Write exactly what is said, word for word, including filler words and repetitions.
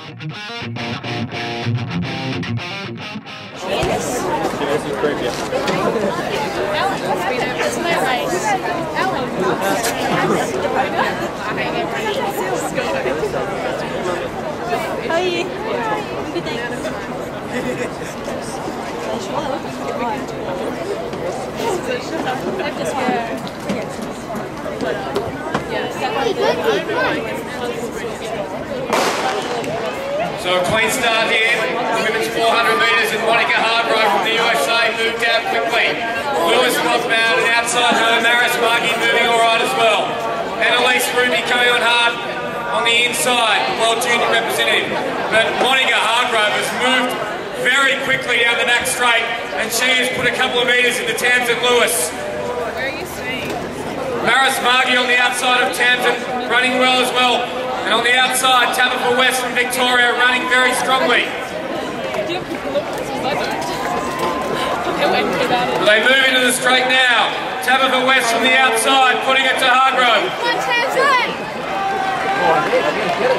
This is great, yeah. This is my race. Ellen. How are you? Good, thanks. So a clean start here. Women's four hundred metres and Monica Hargrove from the U S A moved out quickly. Lewis Rothbound and outside her, Maris Margie moving alright as well. Annalise Ruby coming on hard on the inside, the World Junior representative. But Monica Hargrove has moved very quickly down the back straight and she has put a couple of metres into Tamsin Lewis. Where are you seeing? Maris Margie on the outside of Tamsin running well as well. And on the outside, Tabitha West from Victoria running very strongly. They move into the straight now. Tabitha West from the outside, putting it to Hargrove. Come on, Tamsin!